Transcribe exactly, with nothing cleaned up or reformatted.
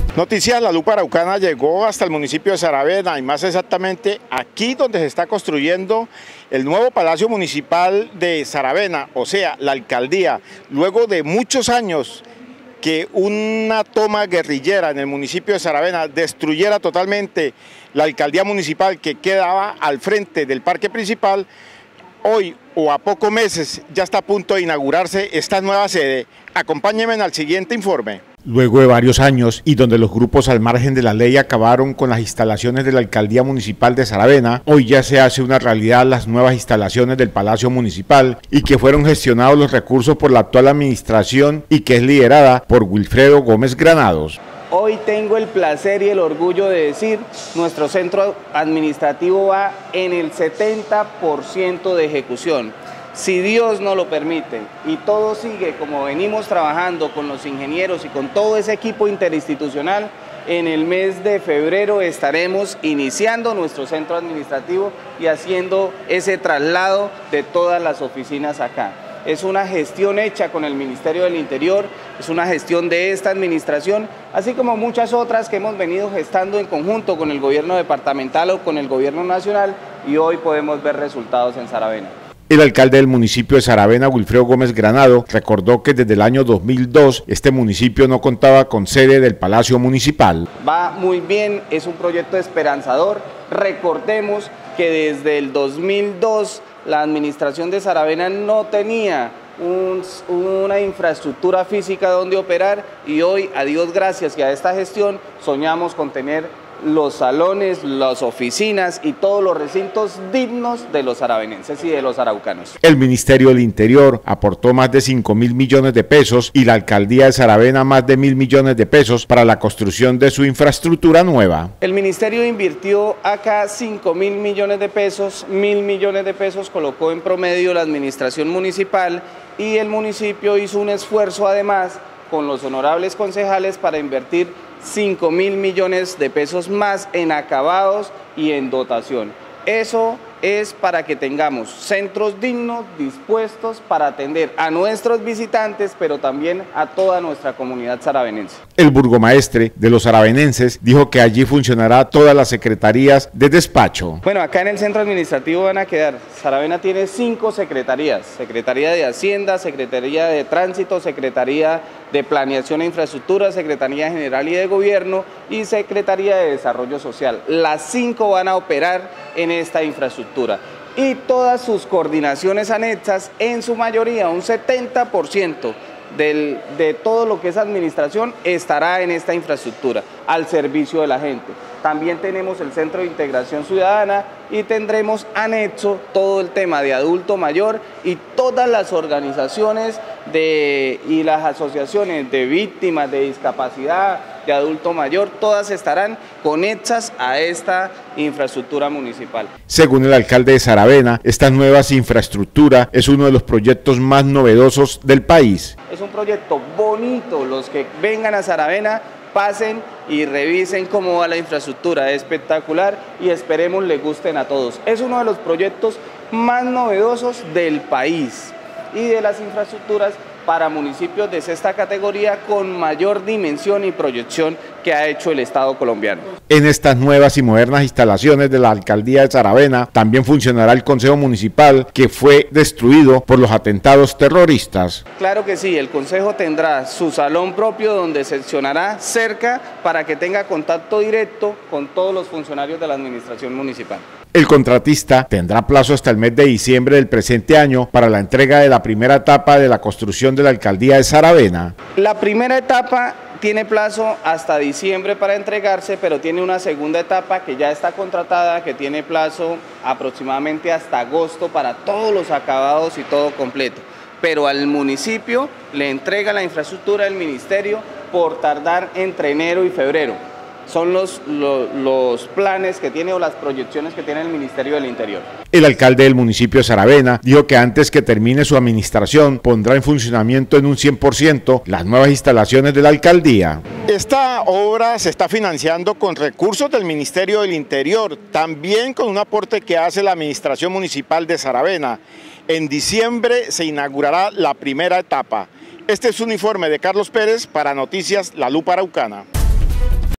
Noticias La Lupa Araucana llegó hasta el municipio de Saravena y más exactamente aquí donde se está construyendo el nuevo Palacio Municipal de Saravena, o sea, la alcaldía, luego de muchos años que una toma guerrillera en el municipio de Saravena destruyera totalmente la alcaldía municipal que quedaba al frente del parque principal. Hoy o a pocos meses ya está a punto de inaugurarse esta nueva sede. Acompáñenme al siguiente informe. Luego de varios años y donde los grupos al margen de la ley acabaron con las instalaciones de la Alcaldía Municipal de Saravena, hoy ya se hace una realidad las nuevas instalaciones del Palacio Municipal y que fueron gestionados los recursos por la actual administración y que es liderada por Wilfredo Gómez Granados. Hoy tengo el placer y el orgullo de decir, nuestro centro administrativo va en el setenta por ciento de ejecución. Si Dios nos lo permite y todo sigue como venimos trabajando con los ingenieros y con todo ese equipo interinstitucional, en el mes de febrero estaremos iniciando nuestro centro administrativo y haciendo ese traslado de todas las oficinas acá. Es una gestión hecha con el Ministerio del Interior, es una gestión de esta administración, así como muchas otras que hemos venido gestando en conjunto con el gobierno departamental o con el gobierno nacional, y hoy podemos ver resultados en Saravena. El alcalde del municipio de Saravena, Wilfredo Gómez Granado, recordó que desde el año dos mil dos este municipio no contaba con sede del Palacio Municipal. Va muy bien, es un proyecto esperanzador. Recordemos que desde el dos mil dos la administración de Saravena no tenía un, una infraestructura física donde operar, y hoy, a Dios gracias y a esta gestión, soñamos con tener los salones, las oficinas y todos los recintos dignos de los saravenenses y de los araucanos. El Ministerio del Interior aportó más de cinco mil millones de pesos y la Alcaldía de Saravena más de mil millones de pesos para la construcción de su infraestructura nueva. El Ministerio invirtió acá cinco mil millones de pesos, mil millones de pesos colocó en promedio la administración municipal, y el municipio hizo un esfuerzo además con los honorables concejales para invertir cinco mil millones de pesos más en acabados y en dotación. Eso es para que tengamos centros dignos, dispuestos para atender a nuestros visitantes, pero también a toda nuestra comunidad saravenense. El burgomaestre de los saravenenses dijo que allí funcionará todas las secretarías de despacho. Bueno, acá en el centro administrativo van a quedar, Saravena tiene cinco secretarías: Secretaría de Hacienda, Secretaría de Tránsito, Secretaría de Planeación e Infraestructura, Secretaría General y de Gobierno y Secretaría de Desarrollo Social. Las cinco van a operar en esta infraestructura y todas sus coordinaciones anexas, en su mayoría, un setenta por ciento del, de todo lo que es administración estará en esta infraestructura, al servicio de la gente. También tenemos el Centro de Integración Ciudadana y tendremos anexo todo el tema de adulto mayor, y todas las organizaciones de, y las asociaciones de víctimas de discapacidad, de adulto mayor, todas estarán conectadas a esta infraestructura municipal. Según el alcalde de Saravena, esta nueva infraestructura es uno de los proyectos más novedosos del país. Es un proyecto bonito, los que vengan a Saravena pasen y revisen cómo va la infraestructura, es espectacular y esperemos les gusten a todos. Es uno de los proyectos más novedosos del país y de las infraestructuras para municipios de sexta categoría con mayor dimensión y proyección que ha hecho el Estado colombiano. En estas nuevas y modernas instalaciones de la Alcaldía de Saravena también funcionará el Consejo Municipal, que fue destruido por los atentados terroristas. Claro que sí, el Consejo tendrá su salón propio donde seccionará cerca para que tenga contacto directo con todos los funcionarios de la administración municipal. El contratista tendrá plazo hasta el mes de diciembre del presente año para la entrega de la primera etapa de la construcción de la Alcaldía de Saravena. La primera etapa tiene plazo hasta diciembre para entregarse, pero tiene una segunda etapa que ya está contratada, que tiene plazo aproximadamente hasta agosto para todos los acabados y todo completo. Pero al municipio le entrega la infraestructura del ministerio por tardar entre enero y febrero. Son los, los, los planes que tiene o las proyecciones que tiene el Ministerio del Interior. El alcalde del municipio de Saravena dijo que antes que termine su administración pondrá en funcionamiento en un cien por ciento las nuevas instalaciones de la alcaldía. Esta obra se está financiando con recursos del Ministerio del Interior, también con un aporte que hace la Administración Municipal de Saravena. En diciembre se inaugurará la primera etapa. Este es un informe de Carlos Pérez para Noticias La Lupa Araucana.